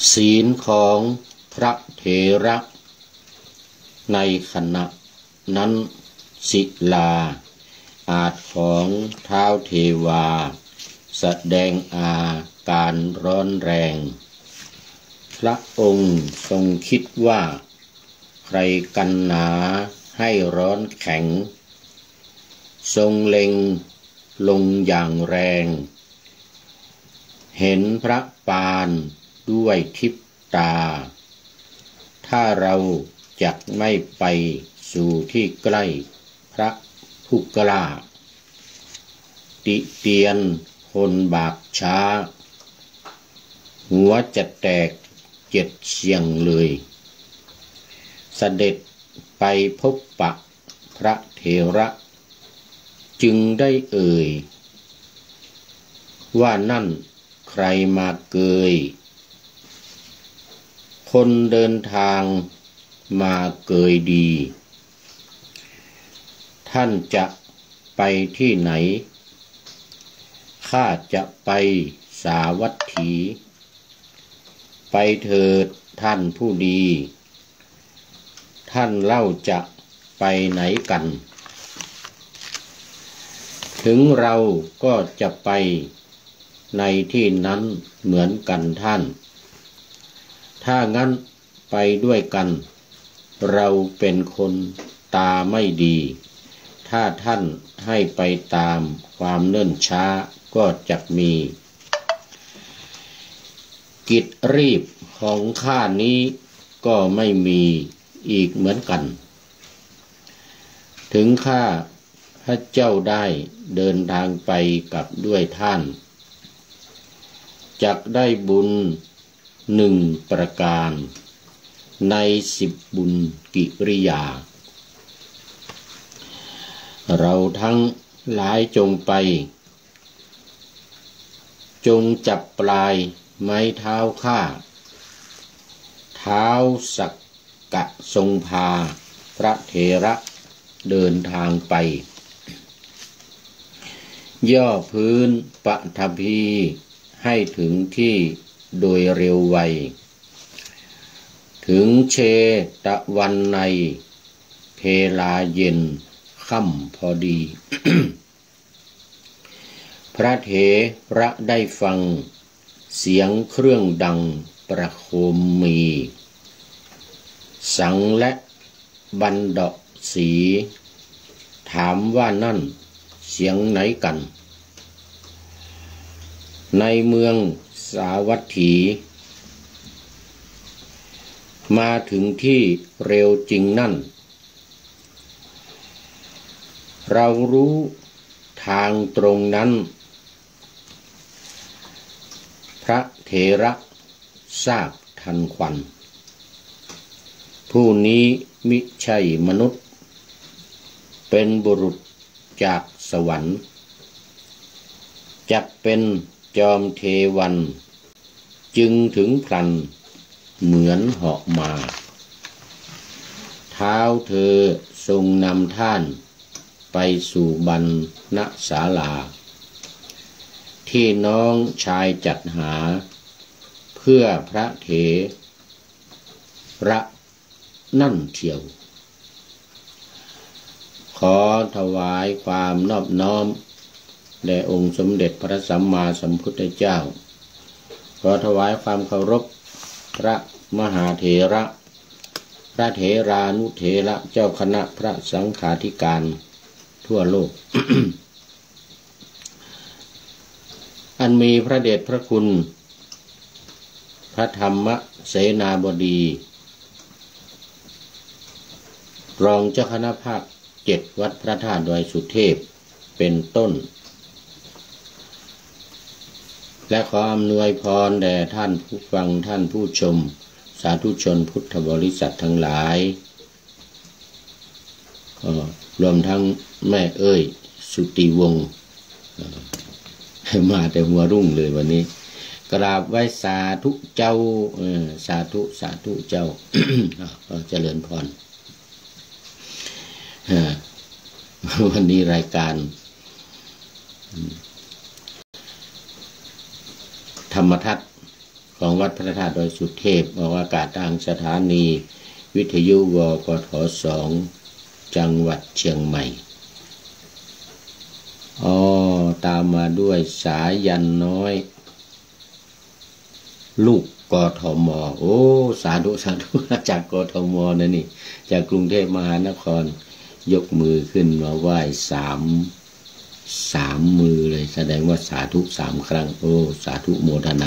ศีลของพระเถระในขณะนั้นศิลาอาจของท้าวเทวาแสดงอาการร้อนแรงพระองค์ทรงคิดว่าใครกันหนาให้ร้อนแข็งทรงเล็งลงอย่างแรงเห็นพระปานด้วยทิพตาถ้าเราจักไม่ไปสู่ที่ใกล้พระผู้กล้าติเตียนคนบาปช้าหัวจะแตก7 เสียงเลยเสด็จไปพบปะพระเถระจึงได้เอ่ยว่านั่นใครมาเกยคนเดินทางมาเกยดีท่านจะไปที่ไหนข้าจะไปสาวัตถีไปเถิดท่านผู้ดีท่านเล่าจะไปไหนกันถึงเราก็จะไปในที่นั้นเหมือนกันท่านถ้างั้นไปด้วยกันเราเป็นคนตาไม่ดีถ้าท่านให้ไปตามความเนิ่นช้าก็จะมีกิจรีบของข้านี้ก็ไม่มีอีกเหมือนกันถึงข้าพระเจ้าได้เดินทางไปกับด้วยท่านจักได้บุญ1 ประการใน10 บุญกิริยาเราทั้งหลายจงไปจงจับปลายไม้เท้าข้าเท้าสักกะทรงพาพระเถระเดินทางไปย่อพื้นปฐพีให้ถึงที่โดยเร็วไวถึงเชตวันในเพลาเย็นค่ำพอดี พระเถระได้ฟังเสียงเครื่องดังประโคมมีสังและบันดาสีถามว่านั่นเสียงไหนกันในเมืองสาวัตถีมาถึงที่เร็วจริงนั่นเรารู้ทางตรงนั้นพระเถระทราบทันควันผู้นี้มิใช่มนุษย์เป็นบุรุษจากสวรรค์จักเป็นจอมเทวันจึงถึงพลันเหมือนเหาะมาเท้าเธอทรงนำท่านไปสู่บรรณศาลาที่น้องชายจัดหาเพื่อพระเถระนั่นเที่ยวขอถวายความนอบน้อมแด่องค์สมเด็จพระสัมมาสัมพุทธเจ้าขอถวายความเคารพพระมหาเถระพระเถรานุเถระเจ้าคณะพระสังฆาธิการทั่วโลก อันมีพระเดชพระคุณพระธรรมเสนาบดีรองเจ้าคณะภาค7 วัดพระธาตุดอยสุเทพเป็นต้นและขออำนวยพรแด่ท่านผู้ฟังท่านผู้ชมสาธุชนพุทธบริษัททั้งหลายรวมทั้งแม่เอ้ยสุติวงศ์มาแต่หัวรุ่งเลยวันนี้กราบไหว้สาธุเจ้าสาธุสาธุเจ้า เจริญพรวันนี้รายการธรรมทัศน์ของวัดพระธาตุดอยสุเทพออกอากาศทางสถานีวิทยุวปท2จังหวัดเชียงใหม่ตามมาด้วยสายันน้อยลูกกทมสาธุจากกทมนะนี่จากกรุงเทพมหานครยกมือขึ้นมาไหว้สามมือเลยแสดงว่าสาธุ3 ครั้งสาธุโมทนา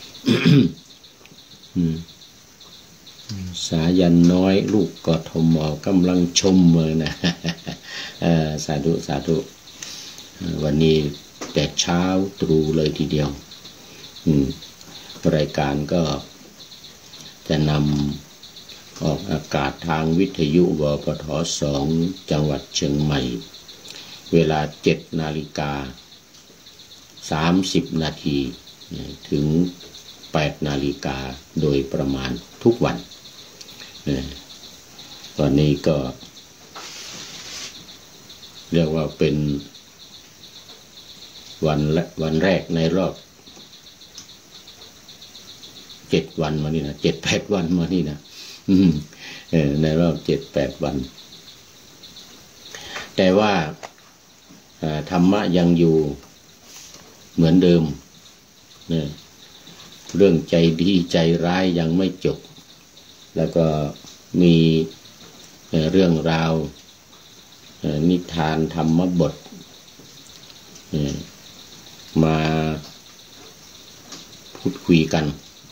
สายันน้อยลูกกทมกำลังชมเลยนะ สาธุวันนี้แต่เช้าตรู่เลยทีเดียวรายการก็จะนำออกอากาศทางวิทยุวปท2จังหวัดเชียงใหม่เวลา7:30 นาทีถึง8 นาฬิกาโดยประมาณทุกวันตอนนี้ก็เรียกว่าเป็นวันแรกในรอบ7 วันมานี่นะ7-8 วันมานี่นะในรอบ7-8 วันแต่ว่าธรรมะยังอยู่เหมือนเดิมเรื่องใจดีใจร้ายยังไม่จบแล้วก็มีเรื่องราวนิทานธรรมบทมาพูดคุยกัน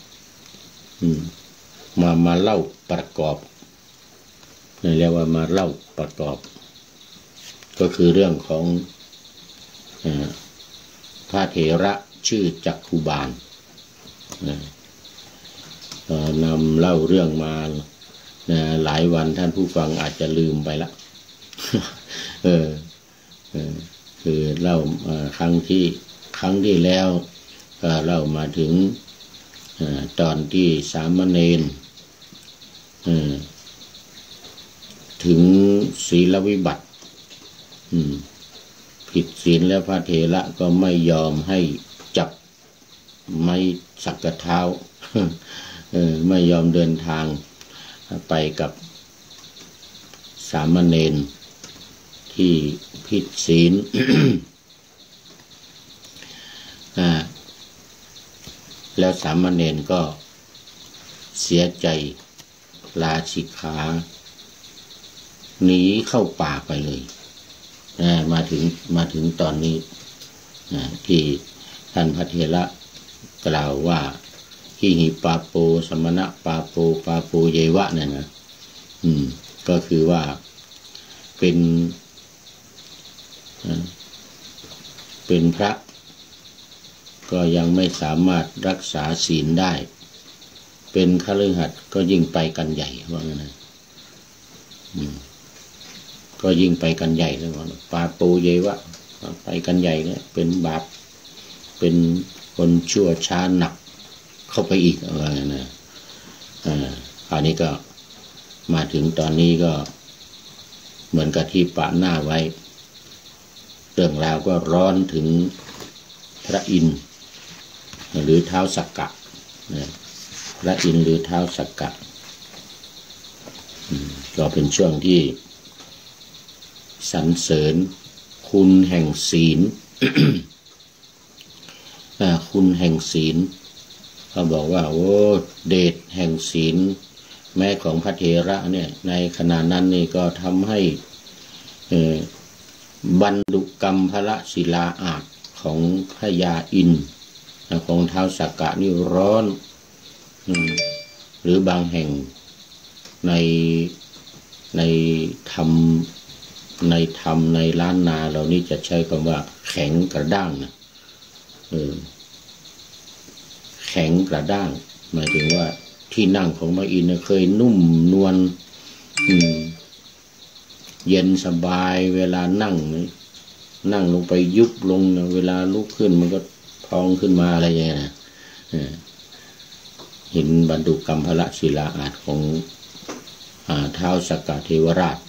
มาเล่าประกอบเรียกว่ามาเล่าประกอบก็คือเรื่องของพระเถระชื่อจักขุบาลนำเล่าเรื่องมาหลายวันท่านผู้ฟังอาจจะลืมไปละคือเล่าครั้งที่แล้วเล่ามาถึงตอนที่สามเณรถึงศีลวิบัติผิดศีลแล้วพระเถระก็ไม่ยอมให้จับไม้สักกะเท้าไม่ยอมเดินทางไปกับสามเณรที่ผิดศีล แล้วสามเณรก็เสียใจลาสิกขาหนีเข้าป่าไปเลยมาถึงตอนนี้ที่ท่านพระเถระกล่าวว่าหิหิปาโปสมณะปาโปเยวะเนี่ยนะก็คือว่าเป็นพระก็ยังไม่สามารถรักษาศีลได้เป็นคฤหัสถ์ก็ยิ่งไปกันใหญ่ว่างั้นนะก็ยิ่งไปกันใหญ่เลยว่าปาโปเยวะไปกันใหญ่เนี่ยเป็นบาปเป็นคนชั่วช้าหนักเข้าไปอีกว่างั้นนะคราวนี้ก็มาถึงตอนนี้ก็เหมือนกับที่ปะหน้าไว้เรื่องราวก็ร้อนถึงพระอินทร์หรือท้าวสักกะพระอินทร์หรือท้าวสักกะก็เป็นช่วงที่สรรเสริญคุณแห่งศีล คุณแห่งศีลเขาบอกว่าเดชแห่งศีลแม้ของพระเถระเนี่ยในขณะนั้นนี่ก็ทำให้บรรดุกรรมพระศิลาอาจของพญาอินทร์ของท้าวสักกะนี่ร้อนหรือบางแห่งในธรรมในล้านนาเรานี่จะใช้คำว่าแข็งกระด้างนะแข็งกระด้างหมายถึงว่าที่นั่งของพระอินทร์เคยนุ่มนวลเย็นสบายเวลานั่งลงไปยุบลงนะเวลาลุกขึ้นมันก็พองขึ้นมาอะไรอย่างเงี้ยนะเห็นบรรดุกรรมพระศิลาอาจของท้าวสักกะเทวราช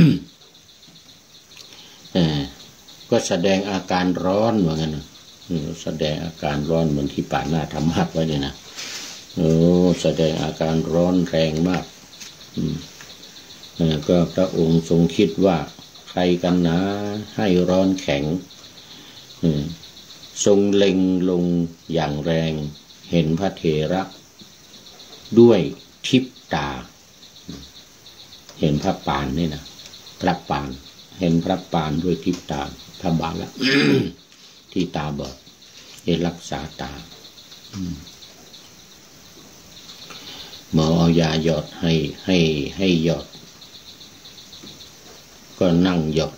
ก็แสดงอาการร้อนเหมือนกันนะแสดงอาการร้อนเหมือนที่ป่าหน้าธรรมะไว้เนี่ยนะโอ้แสดงอาการร้อนแรงมากก็พระองค์ทรงคิดว่าใครกันนะให้ร้อนแข็งทรงเล็งลงอย่างแรงเห็นพระเถระด้วยทิพตาเห็นพระปานนี่นะพระปานเห็นพระปานด้วยทิพตาพระบาละ ที่ตาบอดให้รักษาตาหมอเอายาหยอดให้หยอดก็นั่งหยอด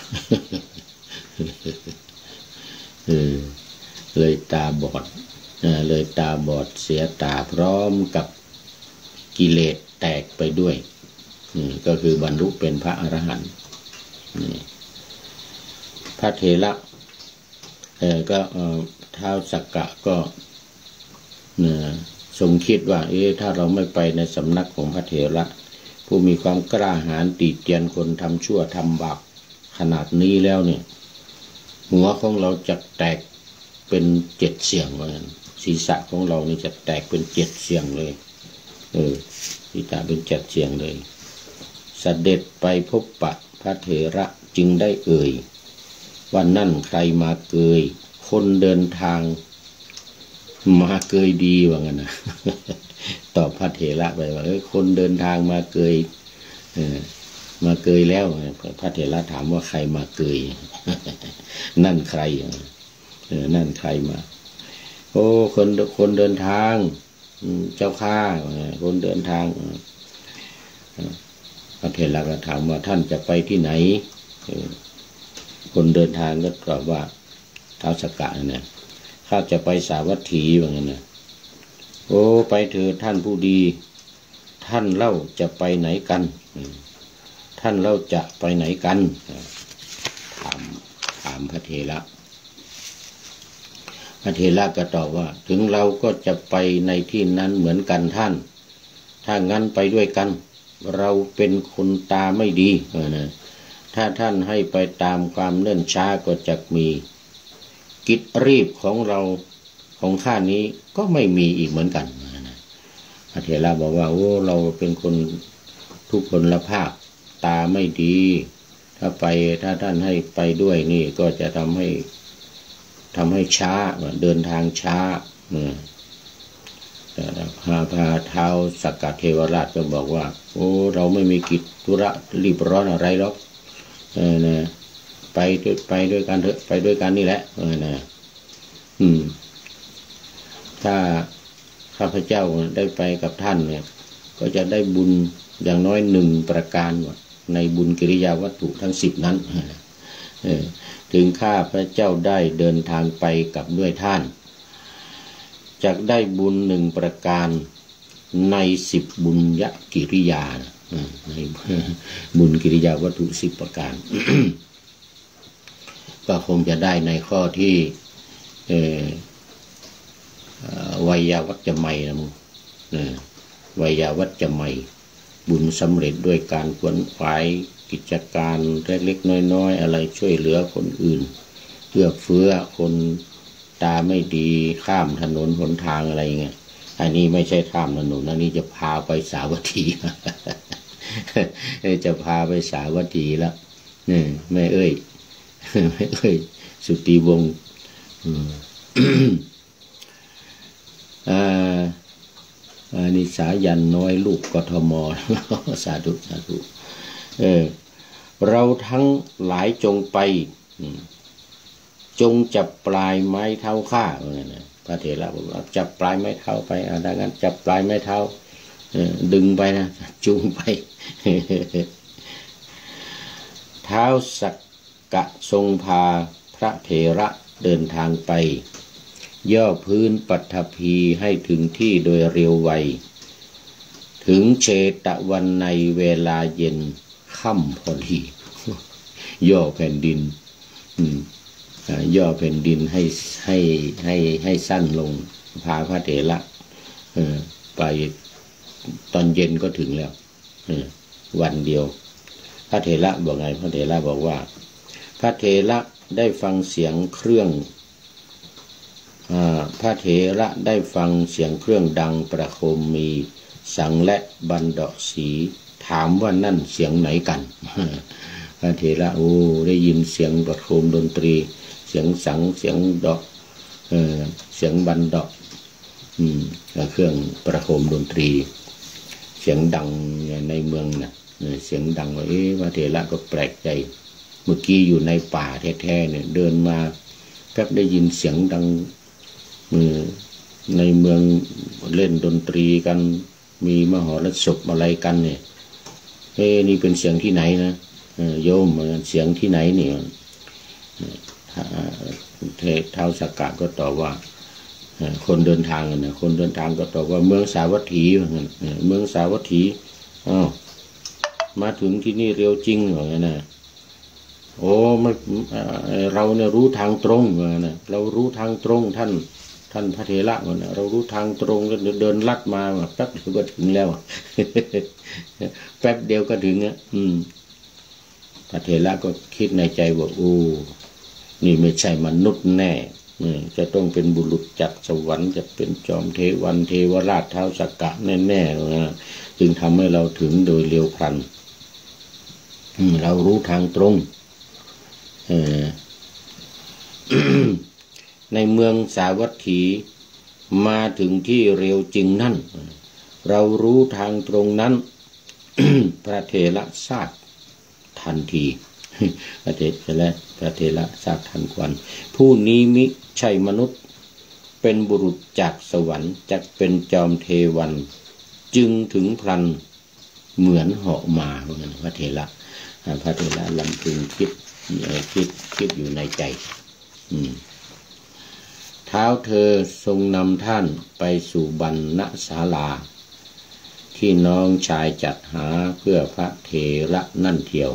เลยตาบอดเลยตาบอดเสียตาพร้อมกับกิเลสแตกไปด้วยก็คือบรรลุเป็นพระอรหันต์พระเถระก็ท้าวสักกะก็ทรงคิดว่าถ้าเราไม่ไปในสำนักของพระเถระผู้มีความกล้าหาญติเตียนคนทำชั่วทำบาปขนาดนี้แล้วเนี่ยหัวของเราจะแตกเป็น7 เสียงเลยศีรษะของเรานี่จะแตกเป็น7 เสียงเลยศีรษะเป็น7 เสียงเลยเสด็จไปพบปะพระเถระจึงได้เอ่ยว่านั่นใครมาเกยคนเดินทางมาเกยดีว่างั้นนะ ตอบพระเถระไปว่าคนเดินทางมาเกยมาเกยแล้วพระเถระถามว่าใครมาเกย นั่นใครนั่นใครมาโอ้คนเดินทางเจ้าข้าคนเดินทางพระเถระก็ถามว่าท่านจะไปที่ไหนคนเดินทางก็ตอบว่าท้าวสักกะเนี่ยข้าจะไปสาวัตถีว่างั้นนะโอ้ไปเถิดท่านผู้ดีท่านเล่าจะไปไหนกันท่านเล่าจะไปไหนกันถามพระเถระพระเถระก็ตอบว่าถึงเราก็จะไปในที่นั้นเหมือนกันท่านถ้างั้นไปด้วยกันเราเป็นคนตาไม่ดีถ้าท่านให้ไปตามความเนิ่นช้าก็จะมีกิจรีบของเราของข้านี้ก็ไม่มีอีกเหมือนกันพระเถระบอกว่าโอ้เราเป็นคนทุกคนละภาพตาไม่ดีถ้าท่านให้ไปด้วยนี่ก็จะทำให้ช้าเดินทางช้าพาเท้าสักกะเทวราชก็บอกว่าโอ้เราไม่มีกิจธุระรีบร้อนอะไรหรอกไปด้วยกันเถอะไปด้วยกันนี่แหละถ้าข้าพเจ้าได้ไปกับท่านเนี่ยก็จะได้บุญอย่างน้อย1 ประการในบุญกิริยาวัตถุทั้ง10นั้นถึงข้าพระเจ้าได้เดินทางไปกับด้วยท่านจะได้บุญ1 ประการใน10 บุญยกิริยาในบุญกิริยาวัตถุ10 ประการ ก็คงจะได้ในข้อที่วัยวัจจะไมนะมึงวัยวัจจะไมบุญสำเร็จด้วยการขวนขวายกิจการเล็กๆน้อยๆอะไรช่วยเหลือคนอื่นเพื่อเฟื้อคนตาไม่ดีข้ามถนนหนทางอะไรเงี้ยอันนี้ไม่ใช่ข้ามถนนอันนี้จะพาไปสาวัตถี จะพาไปสาวัตถีแล้วแม่เอ้ยสุติวงศ์นิสายันน้อยลูกกทม สาธุสาธุเราทั้งหลายจงไปจงจับปลายไม้เท้าข้าพระเถระบอกว่าจับปลายไม้เท้าไปดังนั้นจับปลายไม้เท้าดึงไปนะจูงไป ท้าวสักกะทรงพาพระเถระเดินทางไปย่อพื้นปัทภีให้ถึงที่โดยเร็วไวถึงเชตวันในเวลาเย็นค่ำพอดีย่อแผ่นดินย่อแผ่นดินให้สั้นลงพาพระเถระไปตอนเย็นก็ถึงแล้ววันเดียวพระเถระบอกไงพระเถระบอกว่าพระเถระได้ฟังเสียงเครื่องพระเถระได้ฟังเสียงเครื่องดังประโคมมีสังและบันดาสีถามว่านั่นเสียงไหนกันพระเถระได้ยินเสียงประโคมดนตรีเสียงสังเสียงดอกเสียงบันดาเครื่องประโคมดนตรีเสียงดังในเมืองนะเสียงดังว่าพระเถระก็แปลกใจเมื่อกี้อยู่ในป่าแท้ๆเนี่ยเดินมาแป๊บได้ยินเสียงดังในเมืองเล่นดนตรีกันมีมหรสพอะไรกันเนี่ยนี่เป็นเสียงที่ไหนนะโยมเสียงที่ไหนเนี่ยท้าวสักกะก็ตอบว่าคนเดินทางนะคนเดินทางก็ตอบว่าเมืองสาวัตถีเมืองสาวัตถีมาถึงที่นี่เร็วจริงเหรอนะโอ้เราเนี่ยรู้ทางตรงนะเรารู้ทางตรงท่านพระเถระนะเรารู้ทางตรงก็เดินลัดมาแป๊บเดียวก็ถึงแล้วแป๊บเดียวก็ถึงพระเถระก็คิดในใจว่านี่ไม่ใช่มนุษย์แน่จะต้องเป็นบุรุษจากสวรรค์จะเป็นจอมเทวันเทวราชท้าวสักกะแน่ๆนะจึงทำให้เราถึงโดยเร็วพลันเรารู้ทางตรงในเมืองสาวัตถีมาถึงที่เร็วจริงนั่นเรารู้ทางตรงนั้น พระเถระทราบทันทีพระเถระทราบทันควันผู้นี้มิใช่มนุษย์เป็นบุรุษจากสวรรค์จักเป็นจอมเทวันจึงถึงพลันเหมือนเหาะมาพระเถระลำพึงคิดอยู่ในใจเท้าเธอทรงนำท่านไปสู่บรรณศาลาที่น้องชายจัดหาเพื่อพระเถระนั่นเทียว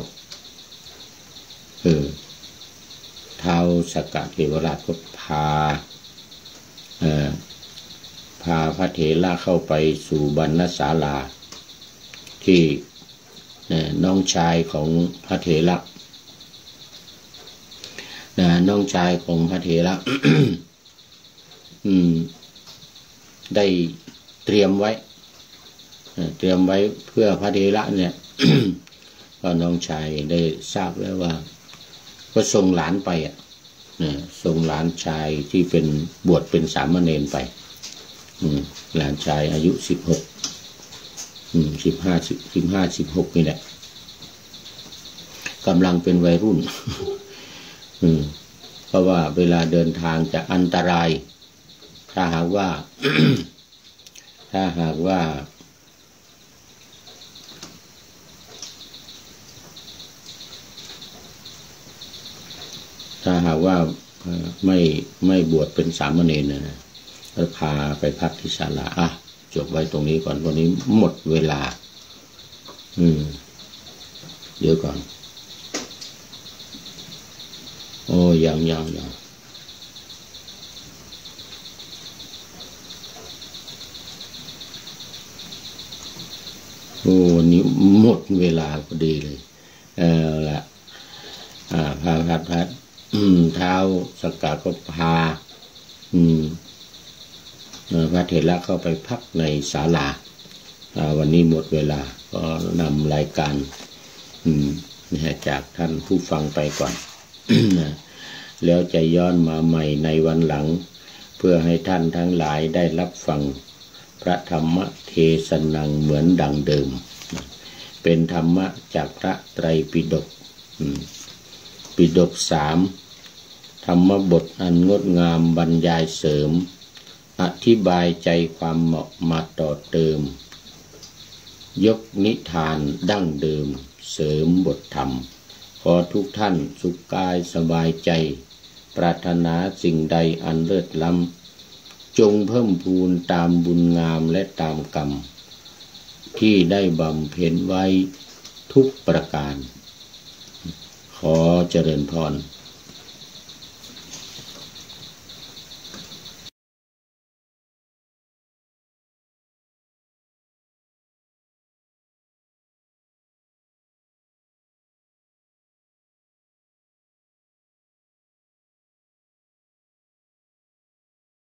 ท้าวสักกะเทวราชก็พาพระเถระเข้าไปสู่บรรณศาลาที่น้องชายของพระเถระน้องชายของพระเถระ ได้เตรียมไว้เพื่อพระเถระเนี่ย ก็น้องชายได้ทราบแล้วว่าก็ส่งหลานไปส่งหลานชายที่เป็นบวชเป็นสามเณรไปหลานชายอายุ15-16นี่แหละกำลังเป็นวัยรุ่น เพราะว่าเวลาเดินทางจะอันตรายถ้าหากว่า ถ้าหากว่าไม่บวชเป็นสามเณรนะแล้วพาไปพักที่ศาลาจบไว้ตรงนี้ก่อนวันนี้หมดเวลาเดี๋ยวก่อนโอ้ยังโอ้นี่หมดเวลาพอดีเลยละพาเท้าสักกะก็พาพระเถระเข้าไปพักในศาลาวันนี้หมดเวลาก็นำรายการจากท่านผู้ฟังไปก่อน แล้วจะย้อนมาใหม่ในวันหลังเพื่อให้ท่านทั้งหลายได้รับฟังพระธรรมเทศนาเหมือนดังเดิมเป็นธรรมะจากพระไตรปิฎก3ธรรมบทอันงดงามบรรยายเสริมอธิบายใจความเหมาะมาต่อเติมยกนิทานดั้งเดิมเสริมบทธรรมขอทุกท่านสุขกายสบายใจปรารถนาสิ่งใดอันเลิศล้ำจงเพิ่มพูนตามบุญงามและตามกรรมที่ได้บำเพ็ญไว้ทุกประการขอเจริญพร